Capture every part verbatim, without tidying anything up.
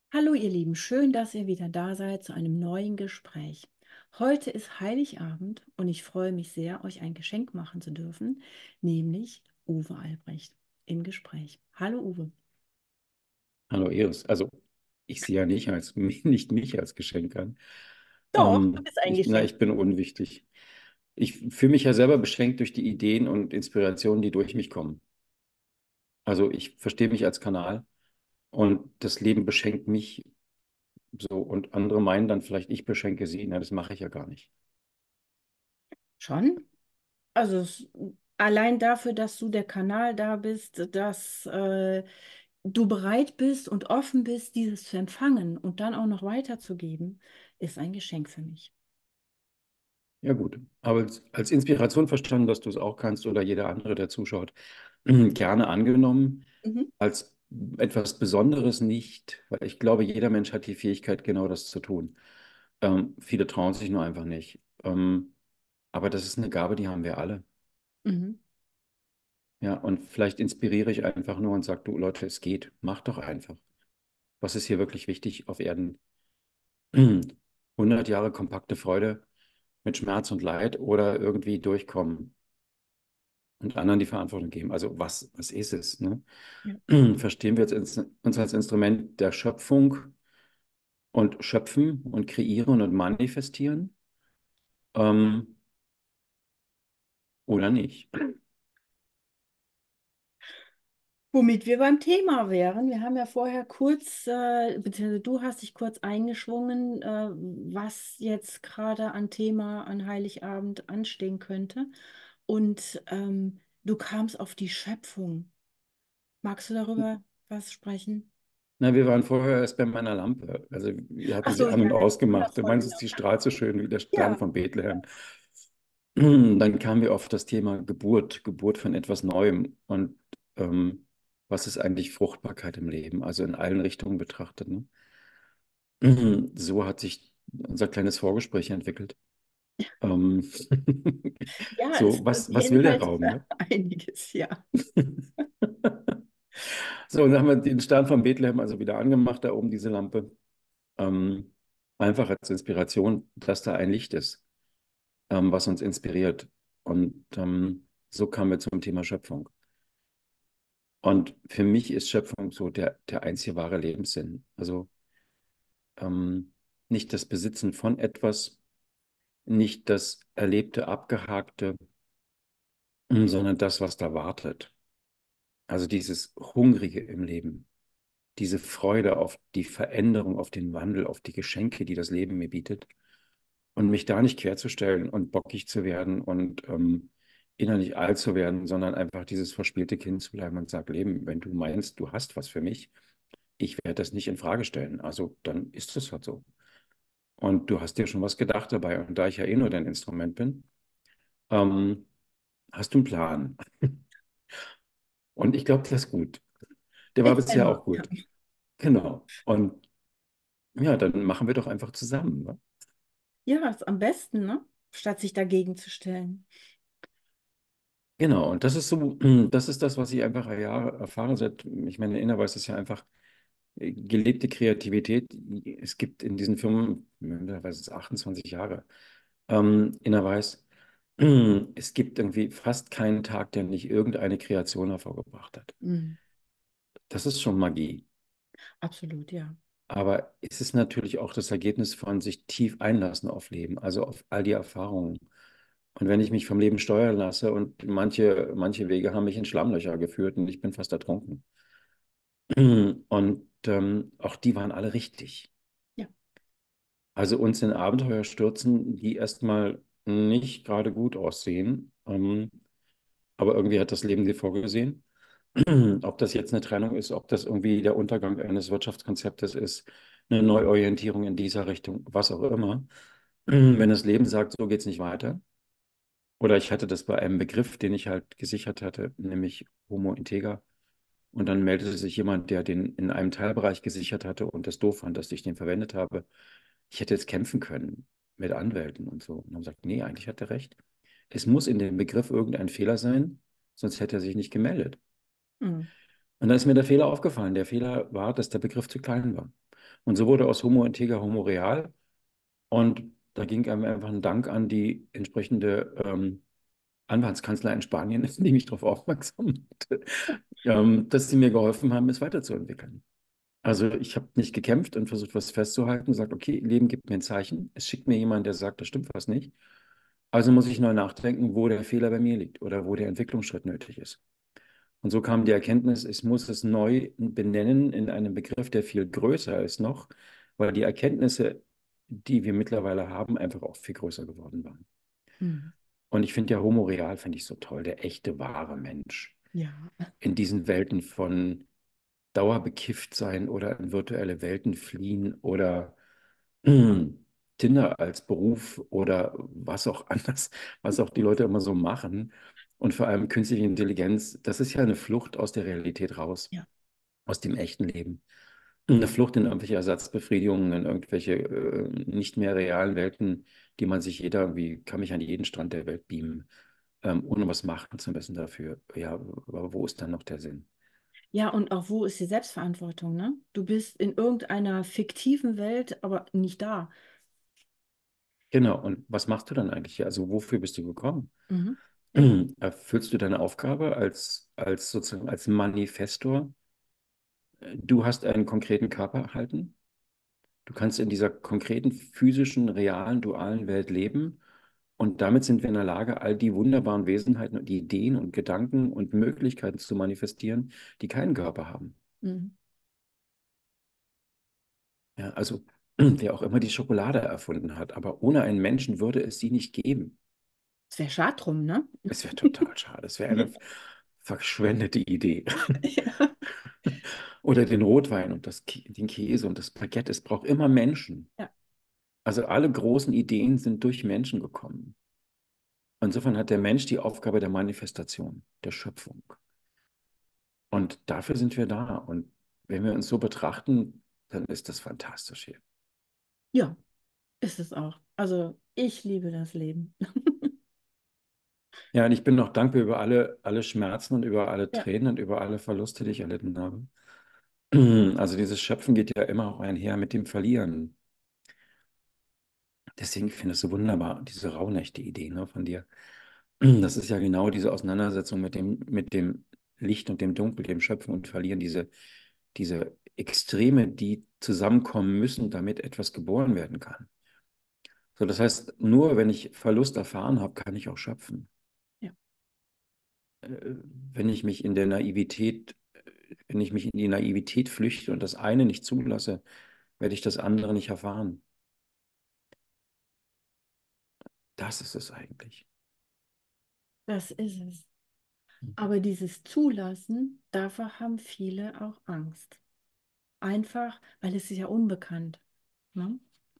Hallo ihr Lieben, schön, dass ihr wieder da seid zu einem neuen Gespräch. Heute ist Heiligabend und ich freue mich sehr, euch ein Geschenk machen zu dürfen, nämlich Uwe Albrecht im Gespräch. Hallo Uwe. Hallo Iris. Also ich sehe ja nicht als nicht mich als Geschenk an. Doch, du Ähm, bist ein ich, na, Geschenk. ich bin unwichtig. Ich fühle mich ja selber beschenkt durch die Ideen und Inspirationen, die durch mich kommen. Also ich verstehe mich als Kanal und das Leben beschenkt mich so und andere meinen dann vielleicht, ich beschenke sie. Na, das mache ich ja gar nicht. Schon? Also es, allein dafür, dass du der Kanal da bist, dass äh, du bereit bist und offen bist, dieses zu empfangen und dann auch noch weiterzugeben, ist ein Geschenk für mich. Ja gut, aber als, als Inspiration verstanden, dass du es auch kannst oder jeder andere, der zuschaut, gerne angenommen. Mhm. Als etwas Besonderes nicht, weil ich glaube, jeder Mensch hat die Fähigkeit, genau das zu tun. Ähm, viele trauen sich nur einfach nicht. Ähm, aber das ist eine Gabe, die haben wir alle. Mhm. Ja, und vielleicht inspiriere ich einfach nur und sage, du Leute, es geht, macht doch einfach. Was ist hier wirklich wichtig auf Erden? hundert Jahre kompakte Freude mit Schmerz und Leid oder irgendwie durchkommen und anderen die Verantwortung geben. Also was, was ist es, ne? Ja. Verstehen wir jetzt ins- uns als Instrument der Schöpfung und schöpfen und kreieren und manifestieren, ähm, oder nicht? Womit wir beim Thema wären. Wir haben ja vorher kurz, äh, beziehungsweise du hast dich kurz eingeschwungen, äh, was jetzt gerade an Thema an Heiligabend anstehen könnte. Und ähm, du kamst auf die Schöpfung. Magst du darüber was sprechen? Na, wir waren vorher erst bei meiner Lampe. Also wir Ach hatten sie so, an ja, und ausgemacht. Du wundervoll, meinst, genau. die strahlt so schön wie der Stern Ja, von Bethlehem. Dann kamen wir auf das Thema Geburt, Geburt von etwas Neuem. Und ähm, was ist eigentlich Fruchtbarkeit im Leben? Also in allen Richtungen betrachtet, ne? So hat sich unser kleines Vorgespräch entwickelt. Ähm, ja, es so, was, was will der beinhaltet Raum, ne? einiges, ja. So, und dann haben wir den Stern von Bethlehem also wieder angemacht, da oben diese Lampe. Ähm, einfach als Inspiration, dass da ein Licht ist, ähm, was uns inspiriert. Und ähm, so kamen wir zum Thema Schöpfung. Und für mich ist Schöpfung so der, der einzige wahre Lebenssinn. Also ähm, nicht das Besitzen von etwas, nicht das Erlebte, Abgehakte, mm, sondern das, was da wartet. Also dieses Hungrige im Leben, diese Freude auf die Veränderung, auf den Wandel, auf die Geschenke, die das Leben mir bietet. Und mich da nicht querzustellen und bockig zu werden und ähm, innerlich alt zu werden, sondern einfach dieses verspielte Kind zu bleiben und sagen, Leben, wenn du meinst, du hast was für mich, ich werde das nicht in Frage stellen. Also dann ist es halt so. Und du hast dir schon was gedacht dabei. Und da ich ja eh nur dein Instrument bin, ähm, hast du einen Plan. Und ich glaube, das ist gut. Der war Erzähl bisher mal. auch gut. Genau. Und ja, dann machen wir doch einfach zusammen. Ne? Ja, ist am besten, ne? Statt sich dagegen zu stellen. Genau. Und das ist so, das ist das, was ich einfach ja erfahre seit, ich meine, Innerweis ist ja einfach gelebte Kreativität. Es gibt in diesen Firmen, mittlerweile ist es achtundzwanzig Jahre, ähm, Innerweis, es gibt irgendwie fast keinen Tag, der nicht irgendeine Kreation hervorgebracht hat. Mhm. Das ist schon Magie. Absolut, ja. Aber es ist natürlich auch das Ergebnis von sich tief einlassen auf Leben, also auf all die Erfahrungen. Und wenn ich mich vom Leben steuern lasse und manche, manche Wege haben mich in Schlammlöcher geführt und ich bin fast ertrunken. Und ähm, auch die waren alle richtig. Ja. Also uns in Abenteuer stürzen, die erstmal nicht gerade gut aussehen. Ähm, aber irgendwie hat das Leben sie vorgesehen. Ob das jetzt eine Trennung ist, ob das irgendwie der Untergang eines Wirtschaftskonzeptes ist, eine Neuorientierung in dieser Richtung, was auch immer. Wenn das Leben sagt, so geht es nicht weiter. Oder ich hatte das bei einem Begriff, den ich halt gesichert hatte, nämlich Homo integer. Und dann meldete sich jemand, der den in einem Teilbereich gesichert hatte und das doof fand, dass ich den verwendet habe. Ich hätte jetzt kämpfen können mit Anwälten und so. Und haben gesagt, nee, eigentlich hat er recht. Es muss in dem Begriff irgendein Fehler sein, sonst hätte er sich nicht gemeldet. Mhm. Und dann ist mir der Fehler aufgefallen. Der Fehler war, dass der Begriff zu klein war. Und so wurde aus Homo integer Homo real. Und da ging einem einfach ein Dank an die entsprechende ähm, Anwaltskanzlei in Spanien, die mich darauf aufmerksam machte, ähm, dass sie mir geholfen haben, es weiterzuentwickeln. Also ich habe nicht gekämpft und versucht, was festzuhalten, gesagt, okay, Leben gibt mir ein Zeichen. Es schickt mir jemand, der sagt, da stimmt was nicht. Also muss ich neu nachdenken, wo der Fehler bei mir liegt oder wo der Entwicklungsschritt nötig ist. Und so kam die Erkenntnis, ich muss es neu benennen in einem Begriff, der viel größer ist noch, weil die Erkenntnisse, die wir mittlerweile haben, einfach auch viel größer geworden waren. Mhm. Und ich finde ja Homo real, finde ich so toll, der echte, wahre Mensch Ja, in diesen Welten von Dauerbekifft sein oder in virtuelle Welten fliehen oder Tinder als Beruf oder was auch anders, was auch die Leute immer so machen. Und vor allem künstliche Intelligenz, das ist ja eine Flucht aus der Realität raus, ja. aus dem echten Leben. Eine Flucht in irgendwelche Ersatzbefriedigungen, in irgendwelche äh, nicht mehr realen Welten, die man sich jeder irgendwie, kann mich an jeden Strand der Welt beamen, ähm, ohne was machen zu müssen dafür. Ja, aber wo ist dann noch der Sinn? Ja, und auch wo ist die Selbstverantwortung, ne? Du bist in irgendeiner fiktiven Welt, aber nicht da. Genau, und was machst du dann eigentlich hier? Also wofür bist du gekommen? Mhm. Ja, Erfüllst du deine Aufgabe als, als sozusagen als Manifestor? Du hast einen konkreten Körper erhalten. Du kannst in dieser konkreten, physischen, realen, dualen Welt leben. Und damit sind wir in der Lage, all die wunderbaren Wesenheiten und die Ideen und Gedanken und Möglichkeiten zu manifestieren, die keinen Körper haben. mhm. Ja, also wer auch immer die Schokolade erfunden hat, aber ohne einen Menschen würde es sie nicht geben. Es wäre schade drum, ne? Es wäre total schade. Es wäre eine verschwendete Idee. Ja. Oder den Rotwein und das, Kä- den Käse und das Baguette. Es braucht immer Menschen. Ja. Also alle großen Ideen sind durch Menschen gekommen. Insofern hat der Mensch die Aufgabe der Manifestation, der Schöpfung. Und dafür sind wir da. Und wenn wir uns so betrachten, dann ist das fantastisch hier. Ja, ist es auch. Also, ich liebe das Leben. Ja, und ich bin noch dankbar über alle, alle Schmerzen und über alle Ja, Tränen und über alle Verluste, die ich erlitten habe. Also dieses Schöpfen geht ja immer auch einher mit dem Verlieren. Deswegen finde ich es so wunderbar, diese Rauhnächte-Idee, ne, von dir. Das ist ja genau diese Auseinandersetzung mit dem, mit dem Licht und dem Dunkel, dem Schöpfen und Verlieren, diese, diese Extreme, die zusammenkommen müssen, damit etwas geboren werden kann. So, das heißt, nur wenn ich Verlust erfahren habe, kann ich auch schöpfen. ja, Äh, Wenn ich mich in der Naivität, wenn ich mich in die Naivität flüchte und das eine nicht zulasse, werde ich das andere nicht erfahren. Das ist es eigentlich. das ist es. Aber dieses Zulassen, davor haben viele auch Angst. Einfach, weil es ist ja unbekannt. Ne?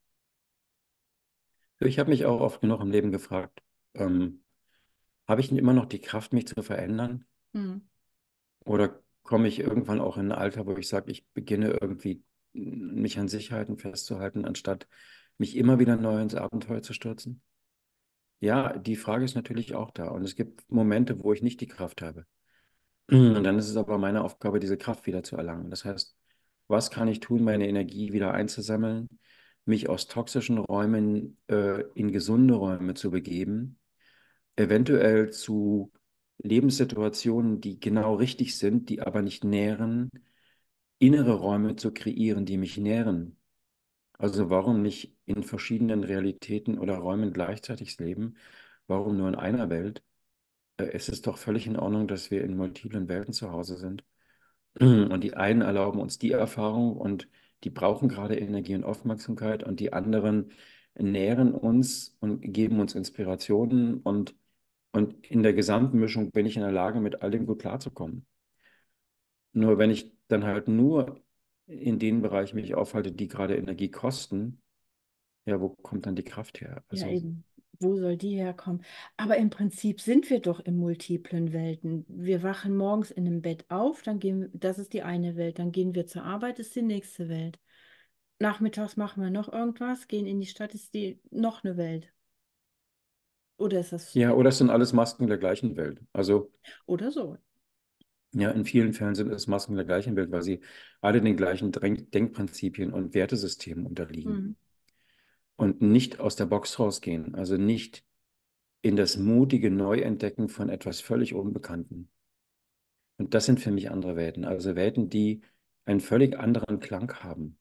Ich habe mich auch oft genug im Leben gefragt, ähm, habe ich denn immer noch die Kraft, mich zu verändern? Mhm. Oder komme ich irgendwann auch in ein Alter, wo ich sage, ich beginne irgendwie mich an Sicherheiten festzuhalten, anstatt mich immer wieder neu ins Abenteuer zu stürzen? Ja, die Frage ist natürlich auch da. Und es gibt Momente, wo ich nicht die Kraft habe. Und dann ist es aber meine Aufgabe, diese Kraft wieder zu erlangen. Das heißt, was kann ich tun, meine Energie wieder einzusammeln, mich aus toxischen Räumen äh, in gesunde Räume zu begeben, eventuell zu Lebenssituationen, die genau richtig sind, die aber nicht nähren, innere Räume zu kreieren, die mich nähren. Also warum nicht in verschiedenen Realitäten oder Räumen gleichzeitig leben? Warum nur in einer Welt? Äh, Es ist doch völlig in Ordnung, dass wir in multiplen Welten zu Hause sind. Und die einen erlauben uns die Erfahrung und die brauchen gerade Energie und Aufmerksamkeit und die anderen nähren uns und geben uns Inspirationen und, und in der gesamten Mischung bin ich in der Lage, mit all dem gut klarzukommen. Nur wenn ich dann halt nur in den Bereichen mich aufhalte, die gerade Energie kosten, ja, wo kommt dann die Kraft her? Ja, Also, eben. Wo soll die herkommen? Aber im Prinzip sind wir doch in multiplen Welten. Wir wachen morgens in einem Bett auf, dann gehen, das ist die eine Welt, dann gehen wir zur Arbeit, ist die nächste Welt. Nachmittags machen wir noch irgendwas, gehen in die Stadt, ist die noch eine Welt. Oder ist das, ja, oder es sind alles Masken der gleichen Welt. Also, oder so. Ja, in vielen Fällen sind es Masken der gleichen Welt, weil sie alle den gleichen Denk- Denkprinzipien und Wertesystemen unterliegen Mhm. und nicht aus der Box rausgehen, also nicht in das mutige Neuentdecken von etwas völlig Unbekannten. Und das sind für mich andere Welten, also Welten, die einen völlig anderen Klang haben,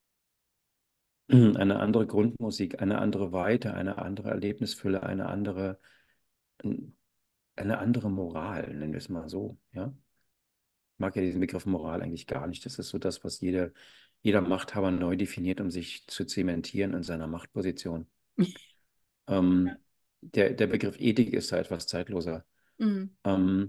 eine andere Grundmusik, eine andere Weite, eine andere Erlebnisfülle, eine andere, eine andere Moral, nennen wir es mal so, ja. Ich mag ja diesen Begriff Moral eigentlich gar nicht. Das ist so das, was jede, jeder Machthaber neu definiert, um sich zu zementieren in seiner Machtposition. Ähm, der, der Begriff Ethik ist da etwas zeitloser. Mhm. Ähm,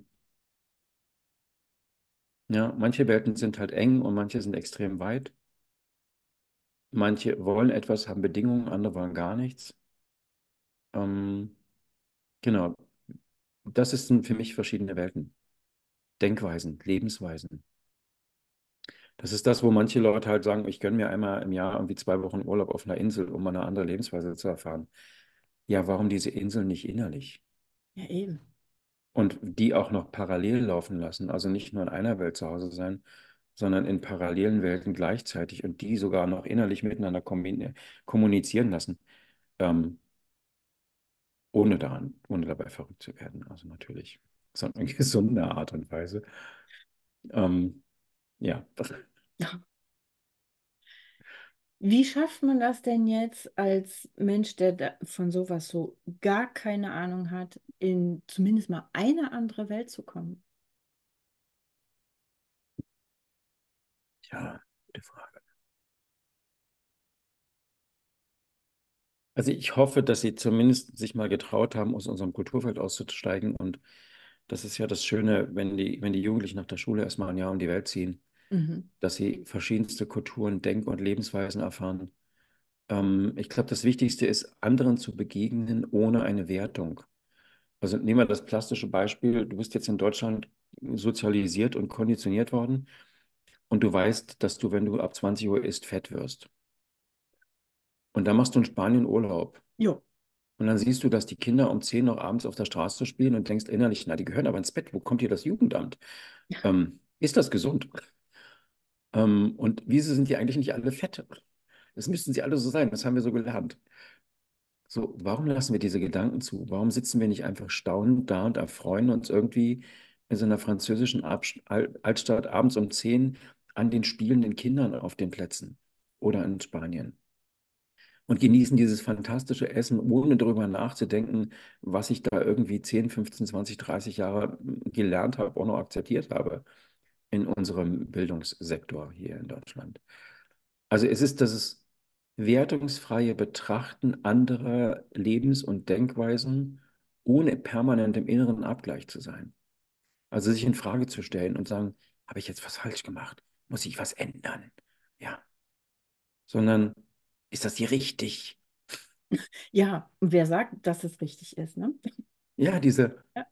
ja, manche Welten sind halt eng und manche sind extrem weit. Manche wollen etwas, haben Bedingungen, andere wollen gar nichts. Ähm, genau, das sind für mich verschiedene Welten. Denkweisen, Lebensweisen. Das ist das, wo manche Leute halt sagen, ich gönne mir einmal im Jahr irgendwie zwei Wochen Urlaub auf einer Insel, um mal eine andere Lebensweise zu erfahren. Ja, warum diese Insel nicht innerlich? Ja, eben. Und die auch noch parallel laufen lassen, also nicht nur in einer Welt zu Hause sein, sondern in parallelen Welten gleichzeitig und die sogar noch innerlich miteinander kombini- kommunizieren lassen, ähm, ohne daran, ohne dabei verrückt zu werden. Also natürlich, sondern in gesunder Art und Weise. Ähm, ja, Wie schafft man das denn jetzt als Mensch, der da von sowas so gar keine Ahnung hat, in zumindest mal eine andere Welt zu kommen? ja, gute Frage. Also ich hoffe, dass Sie zumindest sich mal getraut haben, aus unserem Kulturfeld auszusteigen. Und das ist ja das Schöne, wenn die, wenn die Jugendlichen nach der Schule erstmal ein Jahr um die Welt ziehen, Mhm. dass sie verschiedenste Kulturen, Denk- und Lebensweisen erfahren. Ähm, ich glaube, das Wichtigste ist, anderen zu begegnen ohne eine Wertung. Also nehmen wir das plastische Beispiel. Du bist jetzt in Deutschland sozialisiert und konditioniert worden und du weißt, dass du, wenn du ab zwanzig Uhr isst, fett wirst. Und dann machst du in Spanien Urlaub. Jo. Und dann siehst du, dass die Kinder um zehn Uhr abends auf der Straße spielen und denkst innerlich, na, die gehören aber ins Bett. Wo kommt hier das Jugendamt? Ähm, ist das gesund? Ähm, und wieso sind die eigentlich nicht alle fett? Das müssten sie alle so sein. Das haben wir so gelernt. So, warum lassen wir diese Gedanken zu? Warum sitzen wir nicht einfach staunend da und erfreuen uns irgendwie in so einer französischen Abst- Al- Altstadt abends um zehn an den spielenden Kindern auf den Plätzen oder in Spanien? Und genießen dieses fantastische Essen, ohne darüber nachzudenken, was ich da irgendwie zehn, fünfzehn, zwanzig, dreißig Jahre gelernt habe, auch noch akzeptiert habe in unserem Bildungssektor hier in Deutschland. Also es ist das wertungsfreie Betrachten anderer Lebens- und Denkweisen, ohne permanent im inneren Abgleich zu sein. Also sich in Frage zu stellen und sagen, habe ich jetzt was falsch gemacht? Muss ich was ändern? Ja, sondern ist das hier richtig? Ja, und wer sagt, dass es richtig ist, ne? Ja, diese, Ja,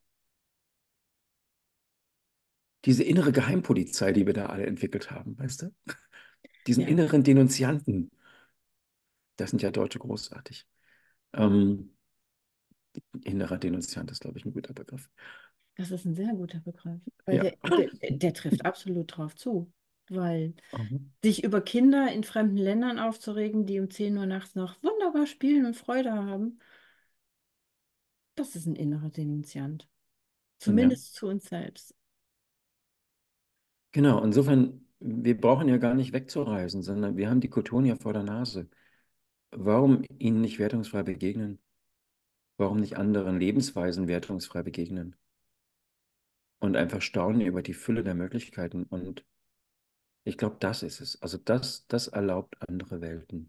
diese innere Geheimpolizei, die wir da alle entwickelt haben, weißt du? Diesen ja, inneren Denunzianten, das sind ja Deutsche großartig. Ähm, innerer Denunziant ist, glaube ich, ein guter Begriff. das ist ein sehr guter Begriff, weil Ja. der, der, der trifft absolut drauf zu, weil Mhm. sich über Kinder in fremden Ländern aufzuregen, die um zehn Uhr nachts noch wunderbar spielen und Freude haben, das ist ein innerer Denunziant. Ja, Zumindest zu uns selbst. genau. Insofern, wir brauchen ja gar nicht wegzureisen, sondern wir haben die Kulturen ja vor der Nase. Warum ihnen nicht wertungsfrei begegnen? Warum nicht anderen Lebensweisen wertungsfrei begegnen? Und einfach staunen über die Fülle der Möglichkeiten. Und ich glaube, das ist es. Also das, das erlaubt andere Welten.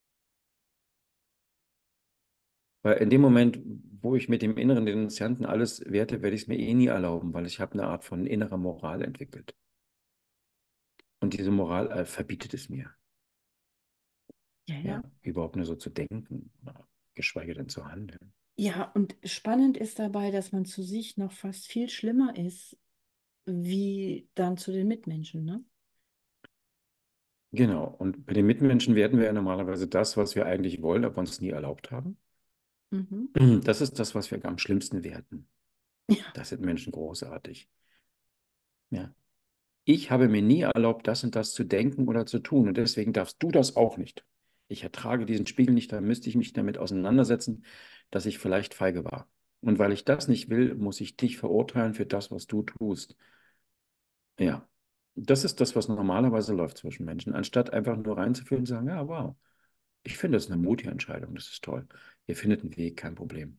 Weil in dem Moment, wo ich mit dem inneren Denunzianten alles werte, werde ich es mir eh nie erlauben, weil ich habe eine Art von innerer Moral entwickelt. Und diese Moral äh, verbietet es mir, Ja, ja, ja. überhaupt nur so zu denken, oder geschweige denn zu handeln. Ja, und spannend ist dabei, dass man zu sich noch fast viel schlimmer ist, wie dann zu den Mitmenschen, ne? Genau. Und bei den Mitmenschen werden wir ja normalerweise das, was wir eigentlich wollen, aber uns nie erlaubt haben. Mhm. Das ist das, was wir am schlimmsten werten. Ja, Das sind Menschen großartig. Ja. Ich habe mir nie erlaubt, das und das zu denken oder zu tun und deswegen darfst du das auch nicht. Ich ertrage diesen Spiegel nicht, da müsste ich mich damit auseinandersetzen, dass ich vielleicht feige war. Und weil ich das nicht will, muss ich dich verurteilen für das, was du tust. Ja, das ist das, was normalerweise läuft zwischen Menschen, anstatt einfach nur reinzufühlen und sagen, ja, wow, ich finde das eine mutige Entscheidung, das ist toll. Ihr findet einen Weg, kein Problem.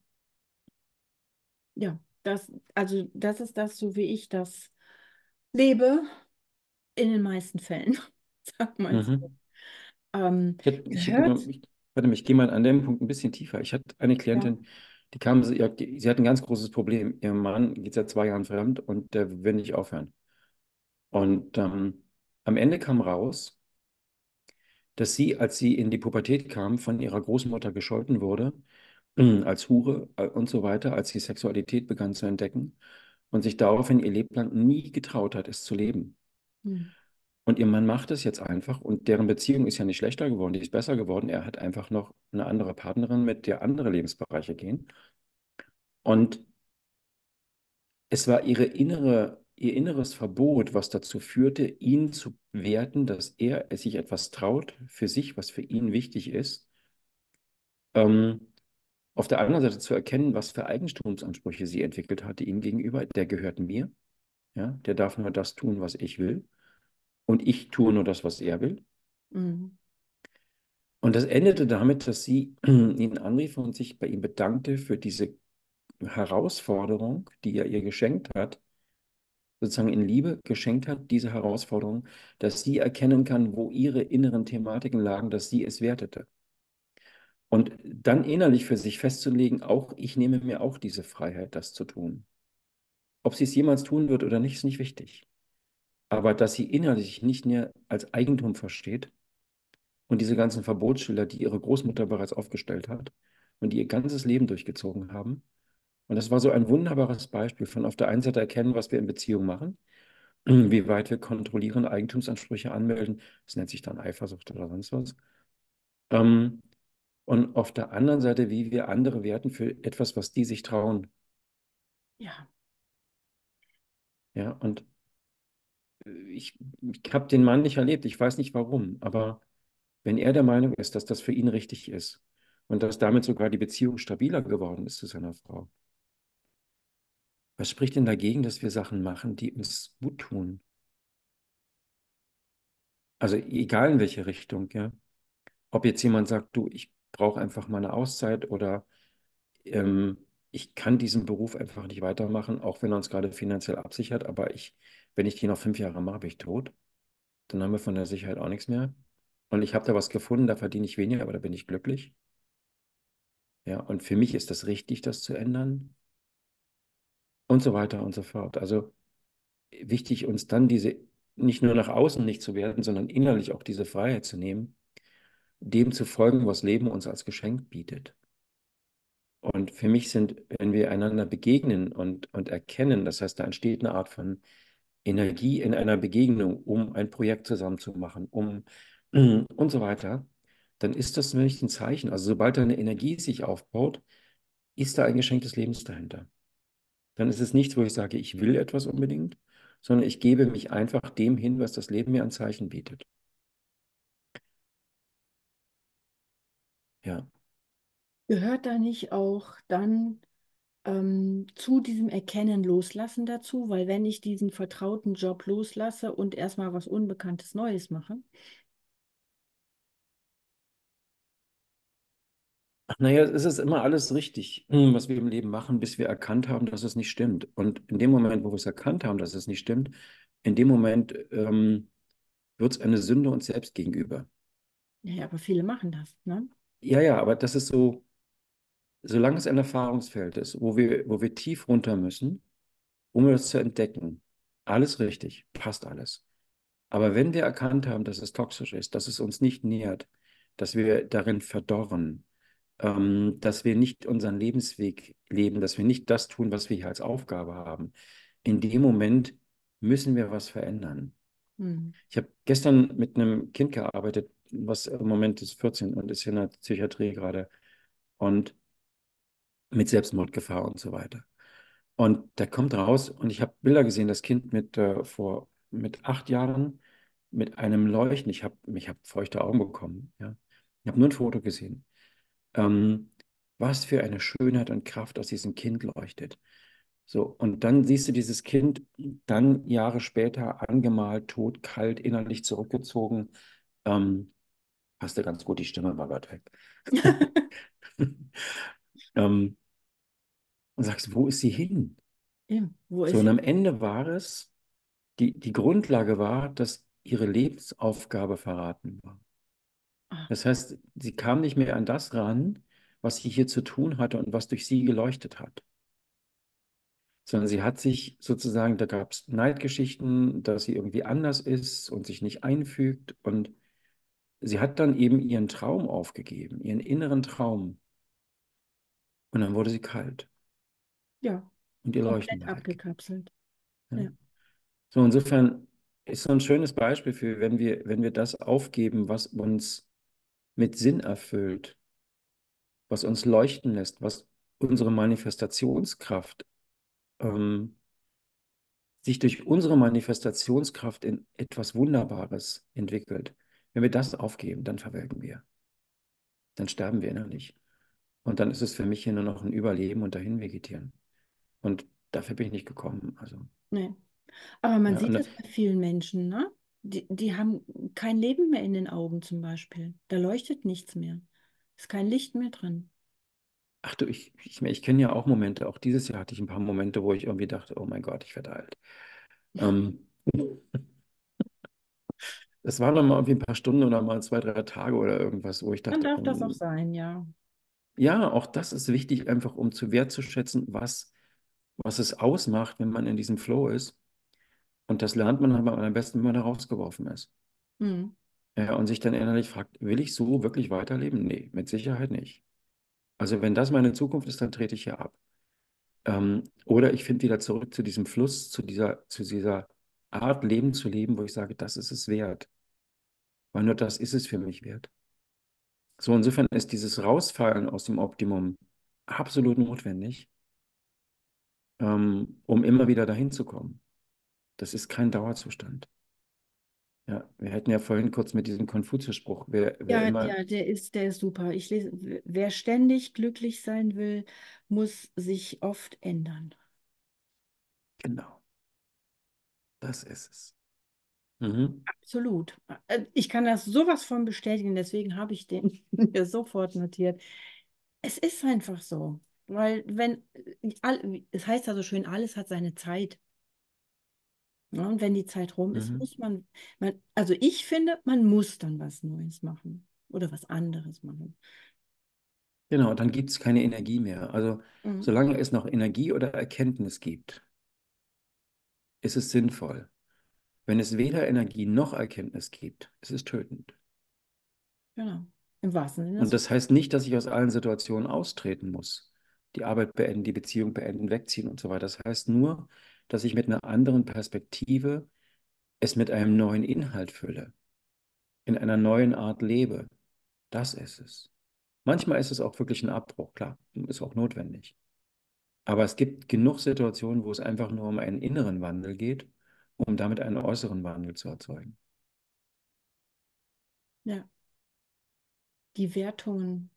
Ja, das, also das ist das, so wie ich das lebe, in den meisten Fällen, sag mal so. Mhm. Ähm, Ich, hätte- ich, hätte mal- gehört, ich, warte mal, ich gehe mal an dem Punkt ein bisschen tiefer. Ich hatte eine ja. Klientin, die kam, sie, ja, die, sie hat ein ganz großes Problem. Ihr Mann geht seit zwei Jahren fremd und der will nicht aufhören. Und ähm, am Ende kam raus, dass sie, als sie in die Pubertät kam, von ihrer Großmutter gescholten wurde, als Hure äh, und so weiter, als sie Sexualität begann zu entdecken und sich daraufhin ihr Leben lang nie getraut hat, es zu leben. Hm. Und ihr Mann macht es jetzt einfach und deren Beziehung ist ja nicht schlechter geworden, die ist besser geworden. Er hat einfach noch eine andere Partnerin, mit der andere Lebensbereiche gehen. Und es war ihre innere, ihr inneres Verbot, was dazu führte, ihn zu werten, dass er es sich etwas traut für sich, was für ihn wichtig ist. Ähm, auf der anderen Seite zu erkennen, was für Eigentumsansprüche sie entwickelt hatte ihm gegenüber. Der gehört mir, ja, der darf nur das tun, was ich will. Und ich tue nur das, was er will. Hm. Und das endete damit, dass sie ihn anrief und sich bei ihm bedankte für diese Herausforderung, die er ihr geschenkt hat, sozusagen in Liebe geschenkt hat, diese Herausforderung, dass sie erkennen kann, wo ihre inneren Thematiken lagen, dass sie es wertete. Und dann innerlich für sich festzulegen, auch ich nehme mir auch diese Freiheit, das zu tun. Ob sie es jemals tun wird oder nicht, ist nicht wichtig. Aber dass sie innerlich nicht mehr als Eigentum versteht und diese ganzen Verbotsschilder, die ihre Großmutter bereits aufgestellt hat und die ihr ganzes Leben durchgezogen haben. Und das war so ein wunderbares Beispiel von auf der einen Seite erkennen, was wir in Beziehung machen, wie weit wir kontrollieren, Eigentumsansprüche anmelden. Das nennt sich dann Eifersucht oder sonst was. Ähm, und auf der anderen Seite, wie wir andere werten für etwas, was die sich trauen. Ja, Ja, und äh, ich, ich habe den Mann nicht erlebt, ich weiß nicht warum, aber wenn er der Meinung ist, dass das für ihn richtig ist und dass damit sogar die Beziehung stabiler geworden ist zu seiner Frau, was spricht denn dagegen, dass wir Sachen machen, die uns gut tun? Also egal in welche Richtung, ja. Ob jetzt jemand sagt, du, ich brauche einfach mal eine Auszeit oder ähm, ich kann diesen Beruf einfach nicht weitermachen, auch wenn er uns gerade finanziell absichert, aber ich, wenn ich die noch fünf Jahre mache, bin ich tot. Dann haben wir von der Sicherheit auch nichts mehr. Und ich habe da was gefunden, da verdiene ich weniger, aber da bin ich glücklich. Ja, und für mich ist das richtig, das zu ändern und so weiter und so fort. Also wichtig, uns dann diese nicht nur nach außen nicht zu werden, sondern innerlich auch diese Freiheit zu nehmen, dem zu folgen, was Leben uns als Geschenk bietet. Und für mich sind, wenn wir einander begegnen und, und erkennen, das heißt, da entsteht eine Art von Energie in einer Begegnung, um ein Projekt zusammen zu machen, um und so weiter, dann ist das nämlich ein Zeichen. Also sobald da eine Energie sich aufbaut, ist da ein Geschenk des Lebens dahinter. Dann ist es nichts, wo ich sage, ich will etwas unbedingt, sondern ich gebe mich einfach dem hin, was das Leben mir an Zeichen bietet. Ja. gehört da nicht auch dann ähm, zu diesem Erkennen loslassen dazu? Weil wenn ich diesen vertrauten Job loslasse und erstmal was Unbekanntes Neues mache, Naja, es ist immer alles richtig, hm, was wir im Leben machen, bis wir erkannt haben, dass es nicht stimmt. Und in dem Moment, wo wir es erkannt haben, dass es nicht stimmt, in dem Moment ähm, wird es eine Sünde uns selbst gegenüber. ja, ja, aber viele machen das, ne? Ja, ja, aber das ist so, solange es ein Erfahrungsfeld ist, wo wir, wo wir tief runter müssen, um es zu entdecken, alles richtig, passt alles. Aber wenn wir erkannt haben, dass es toxisch ist, dass es uns nicht nährt, dass wir darin verdorren, ähm, dass wir nicht unseren Lebensweg leben, dass wir nicht das tun, was wir hier als Aufgabe haben, in dem Moment müssen wir was verändern. Hm. Ich habe gestern mit einem Kind gearbeitet, was im Moment ist vierzehn und ist in der Psychiatrie gerade und mit Selbstmordgefahr und so weiter. Und der kommt raus und ich habe Bilder gesehen, das Kind mit, äh, vor, mit acht Jahren mit einem Leuchten. Ich habe ich hab feuchte Augen bekommen. Ja. Ich habe nur ein Foto gesehen. Ähm, Was für eine Schönheit und Kraft aus diesem Kind leuchtet. So, und dann siehst du dieses Kind dann Jahre später angemalt, tot, kalt, innerlich zurückgezogen. Ähm, Passte ganz gut, die Stimme war gerade weg. ähm, und sagst, wo ist sie hin? Ja, wo So, ist und sie? am Ende war es, die, die Grundlage war, dass ihre Lebensaufgabe verraten war. Ah, Das heißt, sie kam nicht mehr an das ran, was sie hier zu tun hatte und was durch sie geleuchtet hat, sondern sie hat sich sozusagen, da gab es Neidgeschichten, dass sie irgendwie anders ist und sich nicht einfügt, und sie hat dann eben ihren Traum aufgegeben, ihren inneren Traum, und dann wurde sie kalt ja, und ihr Leuchten komplett war weg. abgekapselt. Ja. Ja. So, insofern ist so ein schönes Beispiel für, wenn wir, wenn wir das aufgeben, was uns mit Sinn erfüllt, was uns leuchten lässt, was unsere Manifestationskraft, ähm, sich durch unsere Manifestationskraft in etwas Wunderbares entwickelt. Wenn wir das aufgeben, dann verwelken wir. Dann sterben wir innerlich. Und dann ist es für mich hier nur noch ein Überleben und dahin vegetieren. Und dafür bin ich nicht gekommen. Also, Nee. Aber man ja, sieht und, es bei vielen Menschen, ne? Die, die haben kein Leben mehr in den Augen zum Beispiel. Da leuchtet nichts mehr. Ist kein Licht mehr drin. ach du, ich, ich, ich kenne ja auch Momente, auch dieses Jahr hatte ich ein paar Momente, wo ich irgendwie dachte, oh mein Gott, ich werde alt. Ähm, Es waren dann mal irgendwie ein paar Stunden oder mal zwei, drei Tage oder irgendwas, wo ich Dann dachte, darf das auch ähm, sein, ja. ja, auch das ist wichtig, einfach um zu wertzuschätzen, was, was es ausmacht, wenn man in diesem Flow ist. Und das lernt man aber am besten, wenn man da rausgeworfen ist. Hm. Ja, und sich dann innerlich fragt, will ich so wirklich weiterleben? Nee, mit Sicherheit nicht. Also wenn das meine Zukunft ist, dann trete ich hier ab. Ähm, oder ich finde wieder zurück zu diesem Fluss, zu dieser, zu dieser Art, Leben zu leben, wo ich sage, das ist es wert. Weil nur das ist es für mich wert. So, insofern ist dieses Rausfallen aus dem Optimum absolut notwendig, ähm, um immer wieder dahin zu kommen. Das ist kein Dauerzustand. Ja, wir hätten ja vorhin kurz mit diesem Konfuzius-Spruch, wer, wer Ja, immer, ja, der ist, der ist super. Ich lese, wer ständig glücklich sein will, muss sich oft ändern. genau, das ist es. Mhm. Absolut. Äh, Ich kann das sowas von bestätigen, deswegen habe ich den mir sofort notiert. Es ist einfach so, weil wenn, äh, all- es heißt ja so schön, alles hat seine Zeit. Ja, und wenn die Zeit rum ist, Mhm. muss man, man, also ich finde, man muss dann was Neues machen oder was anderes machen. Genau, dann gibt es keine Energie mehr. Also Mhm. solange es noch Energie oder Erkenntnis gibt, ist es sinnvoll. Wenn es weder Energie noch Erkenntnis gibt, ist es tötend. Genau. Im wahrsten Sinne Und des das heißt nicht, dass ich aus allen Situationen austreten muss. Die Arbeit beenden, die Beziehung beenden, wegziehen und so weiter. Das heißt nur, dass ich mit einer anderen Perspektive es mit einem neuen Inhalt fülle, in einer neuen Art lebe. Das ist es. Manchmal ist es auch wirklich ein Abbruch, klar, ist auch notwendig. Aber es gibt genug Situationen, wo es einfach nur um einen inneren Wandel geht, um damit einen äußeren Wandel zu erzeugen. Ja, die Wertungen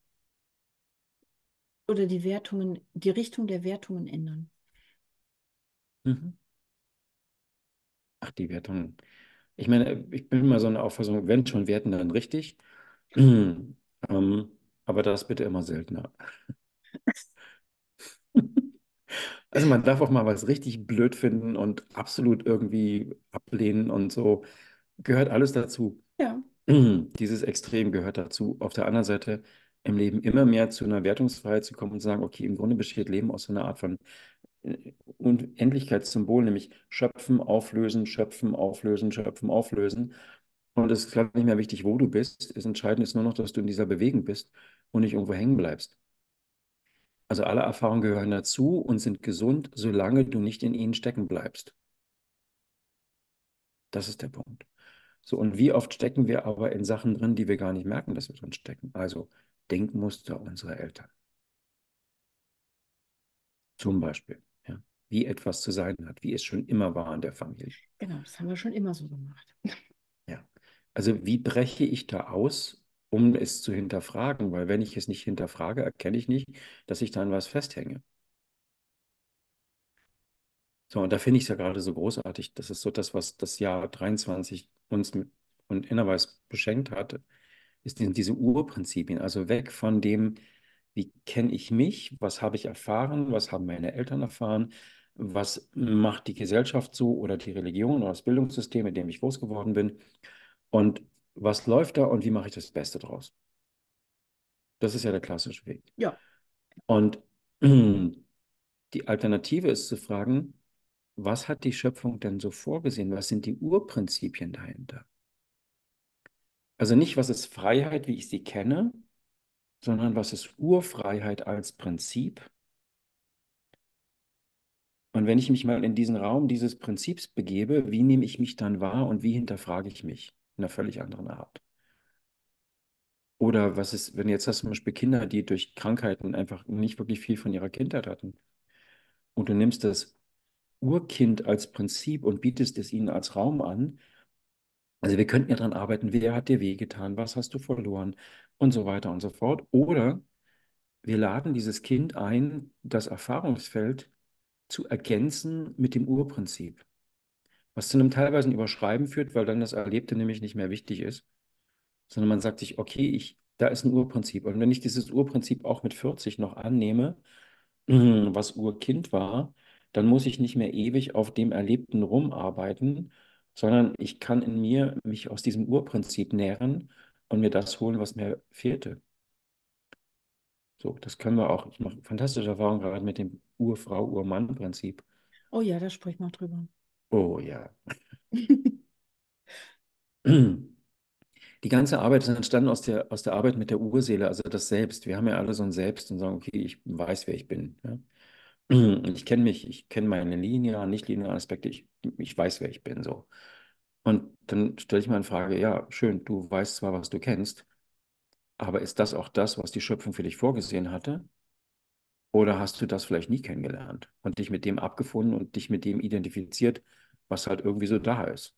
oder die Wertungen, die Richtung der Wertungen ändern. Mhm. Ach, die Wertung. Ich meine, ich bin immer so eine Auffassung, wenn schon werten, dann richtig. Ähm, aber das bitte immer seltener. Also man darf auch mal was richtig blöd finden und absolut irgendwie ablehnen und so. Gehört alles dazu. Ja, Dieses Extrem gehört dazu. Auf der anderen Seite im Leben immer mehr zu einer Wertungsfreiheit zu kommen und sagen, okay, im Grunde besteht Leben aus so einer Art von äh, Unendlichkeitssymbol, nämlich schöpfen, auflösen, schöpfen, auflösen, schöpfen, auflösen. Und es ist gar nicht mehr wichtig, wo du bist. Das Entscheidende ist nur noch, dass du in dieser Bewegung bist und nicht irgendwo hängen bleibst. Also alle Erfahrungen gehören dazu und sind gesund, solange du nicht in ihnen stecken bleibst. Das ist der Punkt. So, und wie oft stecken wir aber in Sachen drin, die wir gar nicht merken, dass wir drin stecken? Also Denkmuster unserer Eltern zum Beispiel. Ja. wie etwas zu sein hat, wie es schon immer war in der Familie. Genau, das haben wir schon immer so gemacht. Ja. Also wie breche ich da aus, um es zu hinterfragen? Weil wenn ich es nicht hinterfrage, erkenne ich nicht, dass ich da an was festhänge. So, und da finde ich es ja gerade so großartig. Das ist so das, was das Jahr dreiundzwanzig uns mit und Innerweis beschenkt hat, ist die- diese Urprinzipien. Also weg von dem, wie kenne ich mich, was habe ich erfahren, was haben meine Eltern erfahren, was macht die Gesellschaft so oder die Religion oder das Bildungssystem, in dem ich groß geworden bin und was läuft da und wie mache ich das Beste draus. Das ist ja der klassische Weg. Ja. Und die Alternative ist zu fragen, was hat die Schöpfung denn so vorgesehen? Was sind die Urprinzipien dahinter? Also nicht, was ist Freiheit, wie ich sie kenne, sondern was ist Urfreiheit als Prinzip? Und wenn ich mich mal in diesen Raum dieses Prinzips begebe, wie nehme ich mich dann wahr und wie hinterfrage ich mich in einer völlig anderen Art? Oder was ist, wenn jetzt hast du zum Beispiel Kinder, die durch Krankheiten einfach nicht wirklich viel von ihrer Kindheit hatten und du nimmst das Urkind als Prinzip und bietest es ihnen als Raum an. Also wir könnten ja daran arbeiten, wer hat dir wehgetan, was hast du verloren und so weiter und so fort. Oder wir laden dieses Kind ein, das Erfahrungsfeld zu ergänzen mit dem Urprinzip, was zu einem teilweise Überschreiben führt, weil dann das Erlebte nämlich nicht mehr wichtig ist, sondern man sagt sich, okay, ich, da ist ein Urprinzip. Und wenn ich dieses Urprinzip auch mit vierzig noch annehme, was Urkind war, dann muss ich nicht mehr ewig auf dem Erlebten rumarbeiten, sondern ich kann in mir mich aus diesem Urprinzip nähren und mir das holen, was mir fehlte. So, das können wir auch. Ich mache fantastische Erfahrungen gerade mit dem Urfrau-Urmann-Prinzip. Oh ja, da sprechen wir drüber. Oh ja. Die ganze Arbeit ist entstanden aus der, aus der Arbeit mit der Urseele, also das Selbst. Wir haben ja alle so ein Selbst und sagen, okay, ich weiß, wer ich bin. Ja? Ich kenne mich, ich kenne meine linearen, nicht linearen Aspekte, ich, ich weiß, wer ich bin. So. Und dann stelle ich mir eine Frage, ja, schön, du weißt zwar, was du kennst, aber ist das auch das, was die Schöpfung für dich vorgesehen hatte? Oder hast du das vielleicht nie kennengelernt und dich mit dem abgefunden und dich mit dem identifiziert, was halt irgendwie so da ist?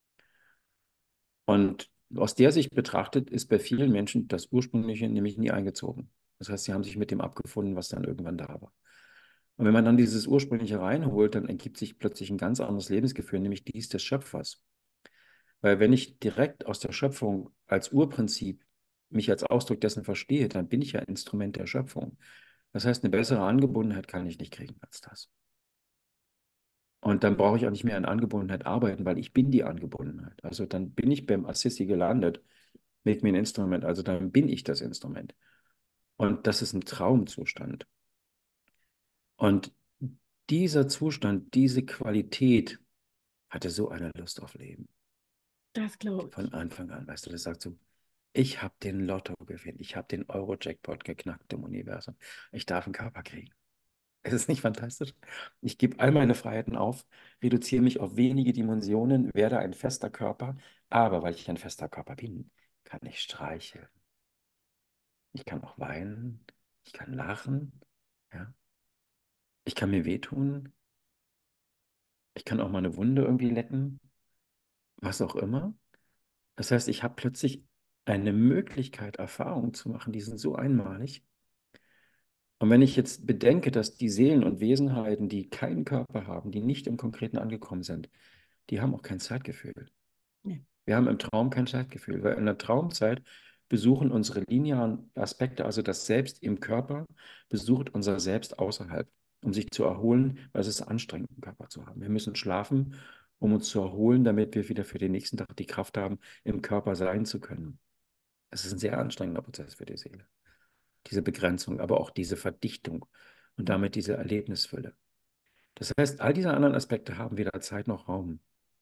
Und aus der Sicht betrachtet ist bei vielen Menschen das Ursprüngliche nämlich nie eingezogen. Das heißt, sie haben sich mit dem abgefunden, was dann irgendwann da war. Und wenn man dann dieses Ursprüngliche reinholt, dann ergibt sich plötzlich ein ganz anderes Lebensgefühl, nämlich dies des Schöpfers. Weil wenn ich direkt aus der Schöpfung als Urprinzip mich als Ausdruck dessen verstehe, dann bin ich ja Instrument der Schöpfung. Das heißt, eine bessere Angebundenheit kann ich nicht kriegen als das. Und dann brauche ich auch nicht mehr an Angebundenheit arbeiten, weil ich bin die Angebundenheit. Also dann bin ich beim Assisi gelandet, make me an Instrument, also dann bin ich das Instrument. Und das ist ein Traumzustand. Und dieser Zustand, diese Qualität hatte so eine Lust auf Leben. Das glaube Von ich. Anfang an, weißt du, das sagt so, ich habe den Lottogewinn, ich habe den Euro-Jackpot geknackt im Universum. Ich darf einen Körper kriegen. Es ist nicht fantastisch. Ich gebe all meine Freiheiten auf, reduziere mich auf wenige Dimensionen, werde ein fester Körper, aber weil ich ein fester Körper bin, kann ich streicheln. Ich kann auch weinen, ich kann lachen, ja. Ich kann mir wehtun, ich kann auch mal eine Wunde irgendwie lecken, was auch immer. Das heißt, ich habe plötzlich eine Möglichkeit, Erfahrungen zu machen, die sind so einmalig. Und wenn ich jetzt bedenke, dass die Seelen und Wesenheiten, die keinen Körper haben, die nicht im Konkreten angekommen sind, die haben auch kein Zeitgefühl. Nee. Wir haben im Traum kein Zeitgefühl, weil in der Traumzeit besuchen unsere linearen Aspekte, also das Selbst im Körper, besucht unser Selbst außerhalb, um sich zu erholen, weil es ist anstrengend, einen Körper zu haben. Wir müssen schlafen, um uns zu erholen, damit wir wieder für den nächsten Tag die Kraft haben, im Körper sein zu können. Es ist ein sehr anstrengender Prozess für die Seele. Diese Begrenzung, aber auch diese Verdichtung und damit diese Erlebnisfülle. Das heißt, all diese anderen Aspekte haben weder Zeit noch Raum.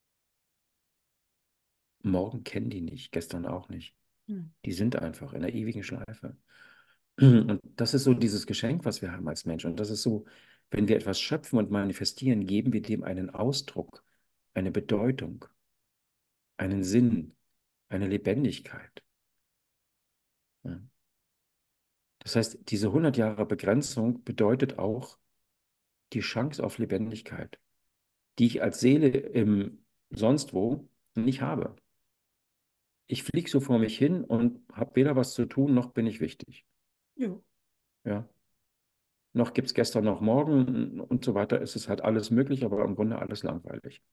Morgen kennen die nicht, gestern auch nicht. Hm. Die sind einfach in der ewigen Schleife. Und das ist so dieses Geschenk, was wir haben als Mensch. Und das ist so, wenn wir etwas schöpfen und manifestieren, geben wir dem einen Ausdruck, eine Bedeutung, einen Sinn, eine Lebendigkeit. Ja. Das heißt, diese hundert Jahre Begrenzung bedeutet auch, die Chance auf Lebendigkeit, die ich als Seele im sonst wo nicht habe. Ich fliege so vor mich hin und habe weder was zu tun, noch bin ich wichtig. Jo. Ja. Noch gibt es gestern, noch morgen und so weiter. Es ist halt alles möglich, aber im Grunde alles langweilig.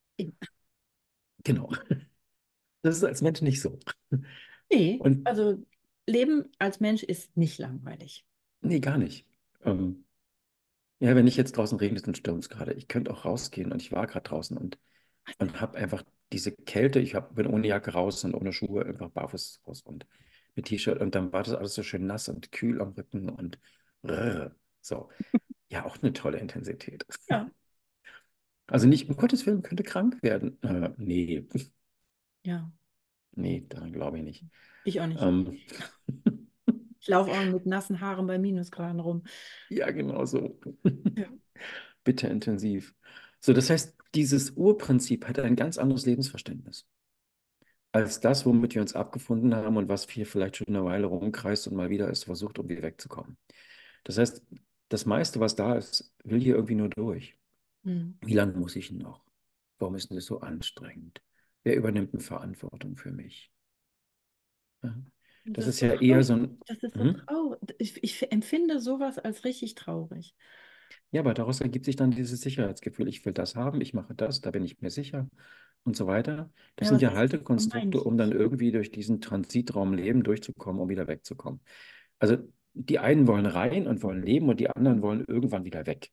Genau. Das ist als Mensch nicht so. Nee, Und also Leben als Mensch ist nicht langweilig. nee, gar nicht. Ähm, ja, wenn nicht jetzt draußen regnet und stürmt es gerade. Ich könnte auch rausgehen und ich war gerade draußen und, und habe einfach diese Kälte. Ich hab, bin ohne Jacke raus und ohne Schuhe, einfach barfuß raus und mit T-Shirt. Und dann war das alles so schön nass und kühl am Rücken und rrr, so. Ja, auch eine tolle Intensität. Ja, Also nicht, um Gottes Willen, könnte krank werden. Äh, nee, ja, nee, daran glaube ich nicht. ich auch nicht. Ähm, Ich laufe auch mit nassen Haaren bei Minusgraden rum. ja, genau so. Ja. Bitte intensiv. So, das heißt, dieses Urprinzip hat ein ganz anderes Lebensverständnis als das, womit wir uns abgefunden haben und was hier vielleicht schon eine Weile rumkreist und mal wieder ist versucht, um wieder wegzukommen. Das heißt, das meiste, was da ist, will hier irgendwie nur durch. Hm. Wie lange muss ich noch? Warum ist denn das so anstrengend? Wer übernimmt denn Verantwortung für mich? Ja. Und Das das ist ist so ja eher so traurig. ein, Das ist so hm? traurig. Ich, ich empfinde sowas als richtig traurig. Ja, aber daraus ergibt sich dann dieses Sicherheitsgefühl. Ich will das haben, ich mache das, da bin ich mir sicher und so weiter. Das Ja, aber sind es ja ist so Haltekonstrukte, um dann vermeintlich. irgendwie durch diesen Transitraum Leben durchzukommen, um wieder wegzukommen. Also die einen wollen rein und wollen leben und die anderen wollen irgendwann wieder weg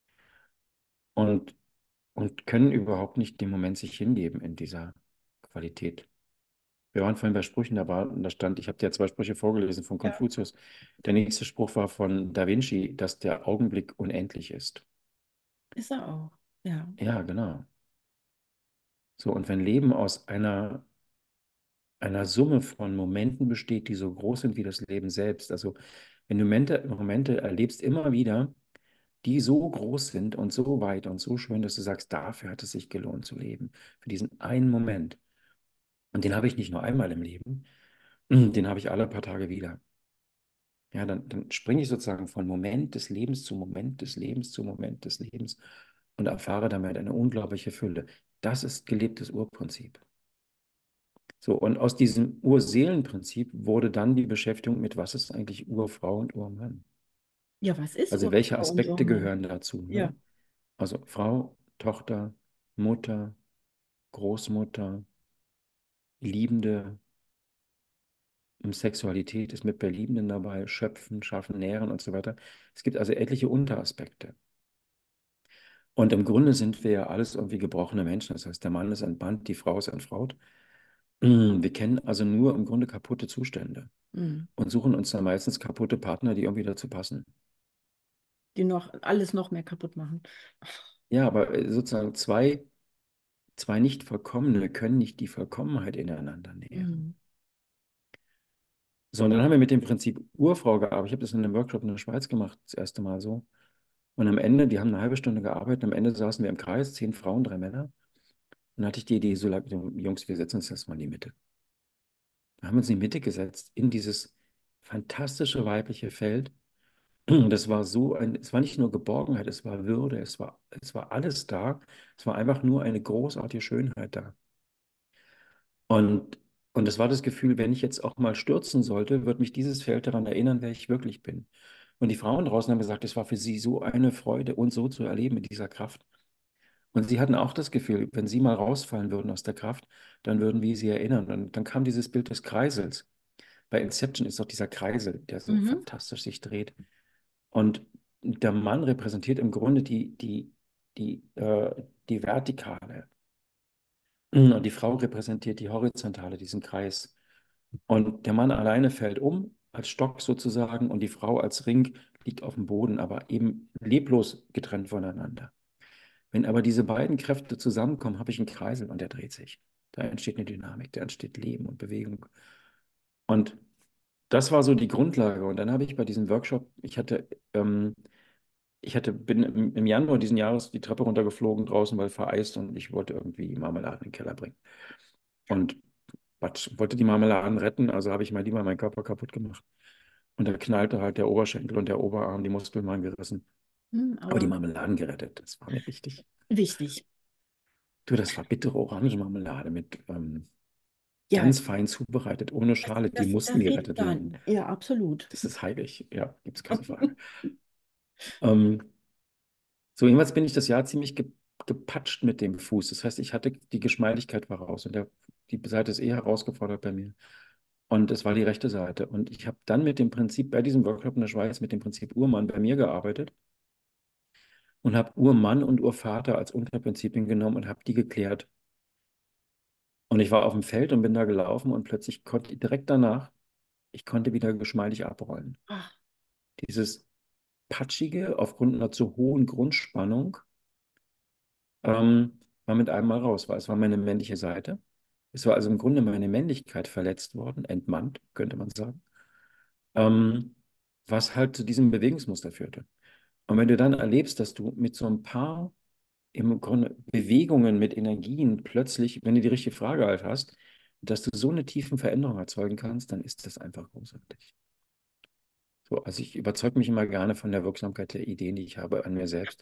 und, und können überhaupt nicht dem Moment sich hingeben in dieser Qualität. Wir waren vorhin bei Sprüchen, da war, da stand, ich habe dir ja zwei Sprüche vorgelesen von Ja, Konfuzius. Der nächste Spruch war von Da Vinci, dass der Augenblick unendlich ist. ist er auch. Ja. Ja, genau. So, und wenn Leben aus einer, einer Summe von Momenten besteht, die so groß sind wie das Leben selbst, also wenn du Momente, Momente erlebst immer wieder, die so groß sind und so weit und so schön, dass du sagst, dafür hat es sich gelohnt zu leben, für diesen einen Moment. Und den habe ich nicht nur einmal im Leben, den habe ich alle paar Tage wieder. Ja, dann, dann springe ich sozusagen von Moment des Lebens zu Moment des Lebens zu Moment des Lebens und erfahre damit eine unglaubliche Fülle. Das ist gelebtes Urprinzip. So, und aus diesem Urseelenprinzip wurde dann die Beschäftigung mit, was ist eigentlich Urfrau und Urmann? Ja, was ist Also welche Urfrau und Aspekte Urmann? gehören dazu? Ja. Ne? Also Frau, Tochter, Mutter, Großmutter, Liebende, Sexualität ist mit bei Liebenden dabei, Schöpfen, Schaffen, Nähren und so weiter. Es gibt also etliche Unteraspekte. Und im Grunde sind wir ja alles irgendwie gebrochene Menschen. Das heißt, der Mann ist ein Band, die Frau ist ein Fraut. Wir kennen also nur im Grunde kaputte Zustände Hm. und suchen uns dann meistens kaputte Partner, die irgendwie dazu passen. Die noch alles noch mehr kaputt machen. Ja, aber äh, sozusagen zwei, zwei nicht Vollkommene können nicht die Vollkommenheit ineinander nähren. Hm. So, und dann haben wir mit dem Prinzip Urfrau gearbeitet. Ich habe das in einem Workshop in der Schweiz gemacht, das erste Mal so. Und am Ende, die haben eine halbe Stunde gearbeitet, am Ende saßen wir im Kreis, zehn Frauen, drei Männer. Und dann hatte ich die Idee, so, Jungs, wir setzen uns erstmal in die Mitte. Wir haben uns in die Mitte gesetzt, in dieses fantastische weibliche Feld. Das war so ein, es war nicht nur Geborgenheit, es war Würde, es war, es war alles da. Es war einfach nur eine großartige Schönheit da. Und, und es war das Gefühl, wenn ich jetzt auch mal stürzen sollte, wird mich dieses Feld daran erinnern, wer ich wirklich bin. Und die Frauen draußen haben gesagt, es war für sie so eine Freude, uns so zu erleben mit dieser Kraft. Und sie hatten auch das Gefühl, wenn sie mal rausfallen würden aus der Kraft, dann würden wir sie erinnern. Und dann kam dieses Bild des Kreisels. Bei Inception ist doch dieser Kreisel, der so Mhm. fantastisch sich dreht. Und der Mann repräsentiert im Grunde die, die, die, äh, die Vertikale. Und die Frau repräsentiert die Horizontale, diesen Kreis. Und der Mann alleine fällt um, als Stock sozusagen, und die Frau als Ring liegt auf dem Boden, aber eben leblos getrennt voneinander. Wenn aber diese beiden Kräfte zusammenkommen, habe ich einen Kreisel und der dreht sich. Da entsteht eine Dynamik, da entsteht Leben und Bewegung. Und das war so die Grundlage. Und dann habe ich bei diesem Workshop, ich hatte, ähm, ich hatte, bin im, im Januar diesen Jahres die Treppe runtergeflogen draußen, weil vereist und ich wollte irgendwie Marmelade in den Keller bringen. Und Quatsch, wollte die Marmeladen retten, also habe ich mal lieber meinen Körper kaputt gemacht. Und da knallte halt der Oberschenkel und der Oberarm, die Muskeln waren gerissen. Hm, Aber die aber Marmeladen gerettet, das war mir wichtig. wichtig. Du, das war bittere Orangenmarmelade mit ähm, Ja, ganz fein zubereitet, ohne das, Schale. Die das, mussten das liegt gerettet werden. dann. Ja, absolut. Das ist heilig, ja, gibt es keine Frage. Ähm, so, jedenfalls bin ich das Jahr ziemlich ge gepatscht mit dem Fuß. Das heißt, ich hatte, die Geschmeidigkeit war raus und der, die Seite ist eher herausgefordert bei mir. Und es war die rechte Seite. Und ich habe dann mit dem Prinzip, bei diesem Workshop in der Schweiz, mit dem Prinzip Urmann bei mir gearbeitet und habe Urmann und Urvater als Unterprinzipien genommen und habe die geklärt. Und ich war auf dem Feld und bin da gelaufen und plötzlich konnte ich direkt danach, ich konnte wieder geschmeidig abrollen. Ach, Dieses Patschige aufgrund einer zu hohen Grundspannung ähm, war mit einem Mal raus, weil es war meine männliche Seite. Es war also im Grunde meine Männlichkeit verletzt worden, entmannt, könnte man sagen, ähm, was halt zu diesem Bewegungsmuster führte. Und wenn du dann erlebst, dass du mit so ein paar im Grunde Bewegungen mit Energien plötzlich, wenn du die richtige Frage halt hast, dass du so eine tiefen Veränderung erzeugen kannst, dann ist das einfach großartig. So, also ich überzeuge mich immer gerne von der Wirksamkeit der Ideen, die ich habe an mir selbst,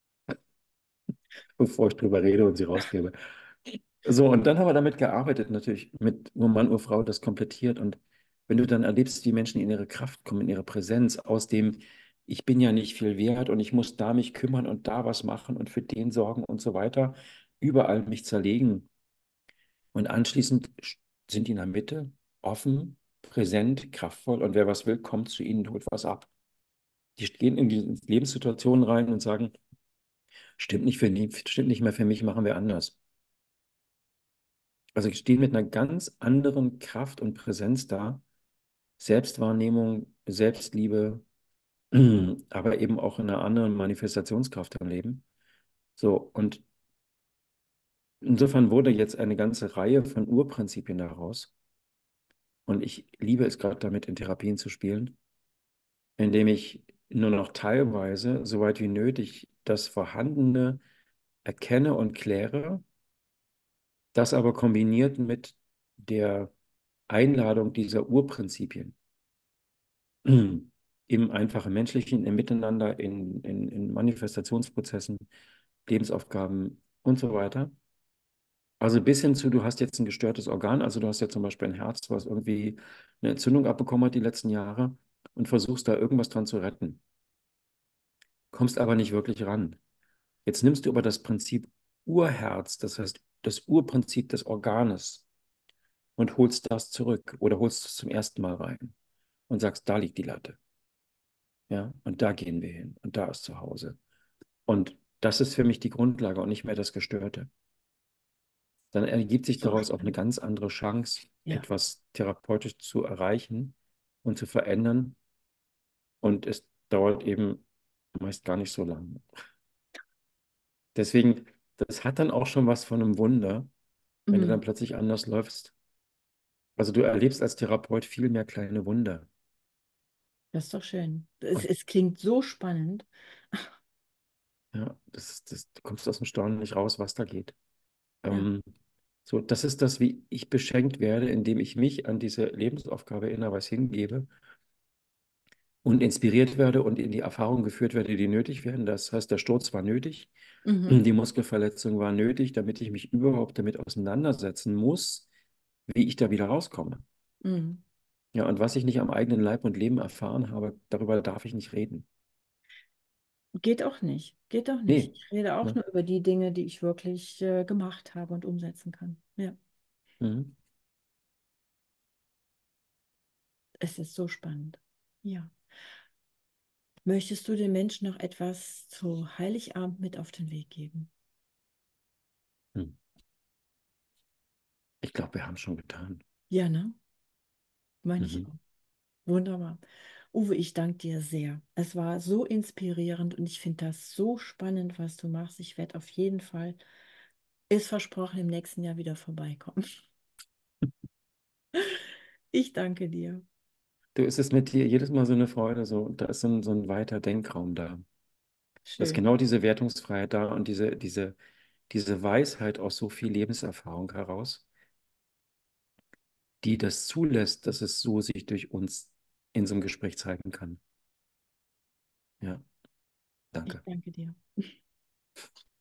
bevor ich drüber rede und sie rausgebe. So, und dann haben wir damit gearbeitet, natürlich mit Urmann, Urfrau, das komplettiert. Und wenn du dann erlebst, wie Menschen in ihre Kraft kommen, in ihre Präsenz, aus dem, ich bin ja nicht viel wert und ich muss da mich kümmern und da was machen und für den sorgen und so weiter, überall mich zerlegen. Und anschließend sind die in der Mitte, offen, präsent, kraftvoll und wer was will, kommt zu ihnen und holt was ab. Die gehen in die Lebenssituationen rein und sagen, stimmt nicht für, stimmt nicht mehr für mich, machen wir anders. Also ich stehe mit einer ganz anderen Kraft und Präsenz da. Selbstwahrnehmung, Selbstliebe, aber eben auch in einer anderen Manifestationskraft am Leben. So, und insofern wurde jetzt eine ganze Reihe von Urprinzipien daraus. Und ich liebe es gerade damit, in Therapien zu spielen, indem ich nur noch teilweise, soweit wie nötig, das Vorhandene erkenne und kläre, das aber kombiniert mit der Einladung dieser Urprinzipien im einfachen menschlichen, im Miteinander, in, in, in Manifestationsprozessen, Lebensaufgaben und so weiter. Also bis hin zu, du hast jetzt ein gestörtes Organ, also du hast ja zum Beispiel ein Herz, was irgendwie eine Entzündung abbekommen hat die letzten Jahre und versuchst da irgendwas dran zu retten, kommst aber nicht wirklich ran. Jetzt nimmst du aber das Prinzip Urherz, das heißt das Urprinzip des Organes und holst das zurück oder holst es zum ersten Mal rein und sagst, da liegt die Latte. Ja, und da gehen wir hin und da ist zu Hause. Und das ist für mich die Grundlage und nicht mehr das Gestörte. Dann ergibt sich so daraus auch eine spannend. ganz andere Chance, Ja, etwas therapeutisch zu erreichen und zu verändern. Und es dauert eben meist gar nicht so lange. Deswegen, das hat dann auch schon was von einem Wunder, wenn du dann mhm. plötzlich anders läufst. Also du erlebst als Therapeut viel mehr kleine Wunder. Das ist doch schön. Es, Und es klingt so spannend. ja, das, das, du kommst aus dem Staunen nicht raus, was da geht. Ja. Ähm, so, das ist das, wie ich beschenkt werde, indem ich mich an diese Lebensaufgabe erinnere, was hingebe und inspiriert werde und in die Erfahrung geführt werde, die nötig werden. Das heißt, der Sturz war nötig, Mhm. die Muskelverletzung war nötig, damit ich mich überhaupt damit auseinandersetzen muss, wie ich da wieder rauskomme. Mhm. Ja, und was ich nicht am eigenen Leib und Leben erfahren habe, darüber darf ich nicht reden. Geht auch nicht. Geht auch nicht. Nee. Ich rede auch Ne? nur über die Dinge, die ich wirklich äh, gemacht habe und umsetzen kann. Ja, Mhm. es ist so spannend. Ja. Möchtest du den Menschen noch etwas zu Heiligabend mit auf den Weg geben? Hm. Ich glaube, wir haben es schon getan. Ja, ne? Meine ich Mhm. auch. Wunderbar. Uwe, ich danke dir sehr. Es war so inspirierend und ich finde das so spannend, was du machst. Ich werde auf jeden Fall, ist versprochen, im nächsten Jahr wieder vorbeikommen. Ich danke dir. Du, es ist mit dir jedes Mal so eine Freude, so, da ist so ein, so ein weiter Denkraum da. Da ist Schön. genau diese Wertungsfreiheit da und diese, diese, diese Weisheit aus so viel Lebenserfahrung heraus, die das zulässt, dass es so sich durch uns in so einem Gespräch zeigen kann. Ja, Ich Danke. danke dir.